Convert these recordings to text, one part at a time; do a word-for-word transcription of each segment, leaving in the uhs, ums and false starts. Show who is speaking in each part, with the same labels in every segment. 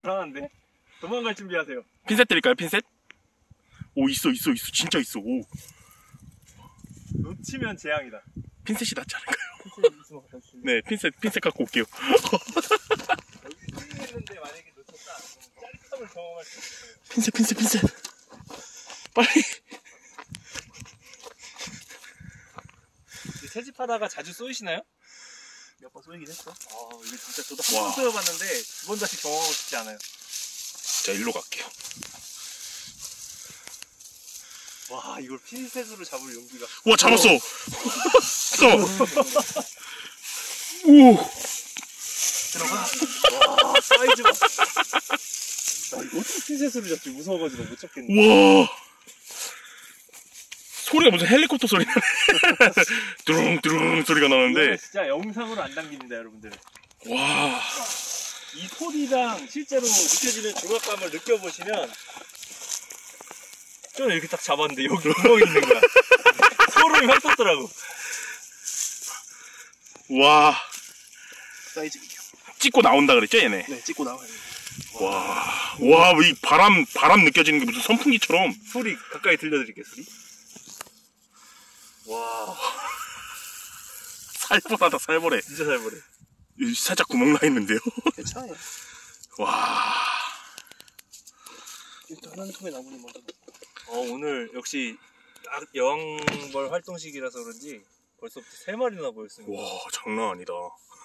Speaker 1: 불안한데? 도망갈 준비하세요.
Speaker 2: 핀셋 드릴까요? 핀셋? 오 있어 있어 있어 진짜 있어. 오
Speaker 1: 놓치면 재앙이다.
Speaker 2: 핀셋이 낫지 않을까요?
Speaker 1: 핀셋 있으면 갖다 주시면.
Speaker 2: 네 핀셋 핀셋 갖고 올게요.
Speaker 1: 여기 있는데 만약에 놓쳤다 그럼 짜릿함을 경험할 수 있어요.
Speaker 2: 핀셋 핀셋 핀셋 빨리.
Speaker 1: 채집하다가 자주 쏘이시나요?
Speaker 3: 몇 번 쏘이긴 했어.
Speaker 1: 아 이거 진짜 저도 한 번 쏘여봤는데 두 번 다시 경험하고 싶지 않아요.
Speaker 2: 자 일로 갈게요.
Speaker 1: 와 이걸 핀셋으로 잡을 용기가.
Speaker 2: 와 잡았어. 잠깐만. 오
Speaker 1: 들어가. 와 사이즈가. 나 이거 어떻게 핀셋으로 잡지 무서워가지고 못 잡겠네.
Speaker 2: 와 소리가 무슨 헬리콥터 소리 나네. 두릉두릉 소리가 나는데
Speaker 1: 진짜 영상으로 안 담깁니다 여러분들.
Speaker 2: 와
Speaker 1: 이 소리랑 실제로 느껴지는 중압감을 느껴보시면 저는 이렇게 딱 잡았는데 여기 구멍이 있는 거야. 소름이 확 돋더라고.
Speaker 2: 와
Speaker 3: 사이즈 비교.
Speaker 2: 찍고 나온다 그랬죠 얘네.
Speaker 3: 네, 찍고 나와요.
Speaker 2: 와, 와, 이 바람, 바람 느껴지는 게 무슨 선풍기처럼.
Speaker 1: 소리 가까이 들려드릴게요 소리. 와
Speaker 2: 살벌하다, 살벌해.
Speaker 1: 진짜 잘 보래.
Speaker 2: 여기 살짝 구멍 나 있는데요?
Speaker 3: 괜찮아요.
Speaker 2: 와.
Speaker 3: 일단 한 통에 나무를 먼저 넣고.
Speaker 1: 어 오늘 역시 딱 여왕벌 활동 시기라서 그런지 벌써부터 세 마리나 보였습니다.
Speaker 2: 와, 장난 아니다.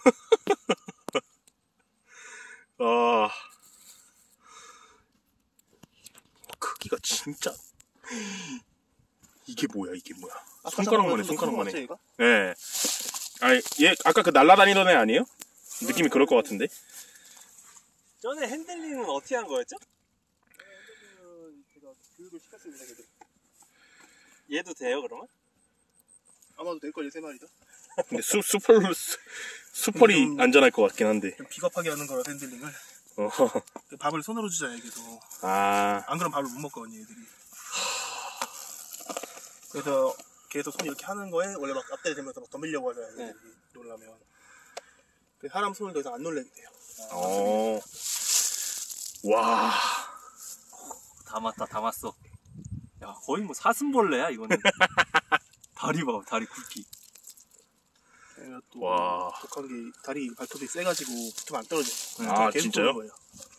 Speaker 2: 아. 크기가 진짜. 이게 뭐야, 이게 뭐야. 손가락만해, 손가락만해. 예. 네. 아니, 얘, 아까 그 날라다니던 애 아니에요? 느낌이 그럴 것 같은데?
Speaker 1: 전에 핸들링은 어떻게 한 거였죠?
Speaker 3: 핸들링은 제가 교육을 시켰습니다, 걔들.
Speaker 1: 얘도 돼요 그러면?
Speaker 3: 아마도 될걸요, 세 마리다.
Speaker 2: 근데 수, 수펄, 수, 수펄이
Speaker 3: 좀-
Speaker 2: 안전할 것 같긴 한데.
Speaker 3: 좀 비겁하게 하는 거라 핸들링을.
Speaker 2: 어.
Speaker 3: 밥을 손으로 주잖아요, 계속.
Speaker 2: 아.
Speaker 3: 안 그러면 밥을 못 먹거든요, 얘들이. 그래서 계속 손 이렇게 하는 거에 원래 막 앞다리 대면서 막 덤비려고 하잖아요,
Speaker 1: 네.
Speaker 3: 얘들이 놀라면. 그 사람 손을 더 이상 안 놀래게 돼요.
Speaker 2: 어. 와.
Speaker 1: 담았다 담았어. 야 거의 뭐 사슴벌레야 이거는. 다리 봐 다리 굵기.
Speaker 3: 얘가 또
Speaker 2: 와.
Speaker 3: 독한 게 다리 발톱이 세가지고 붙으면 안 떨어져요.
Speaker 2: 아,
Speaker 3: 계속
Speaker 2: 진짜요?
Speaker 3: 도는 거예요.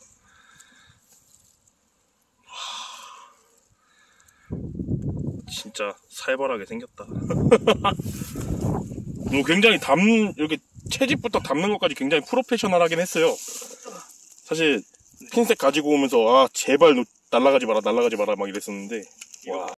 Speaker 2: 진짜 살벌하게 생겼다. 뭐 굉장히 담, 이렇게 채집부터 담는 것까지 굉장히 프로페셔널하긴 했어요. 사실 핀셋 가지고 오면서 아 제발 노, 날아가지 마라 날아가지 마라 막 이랬었는데 와.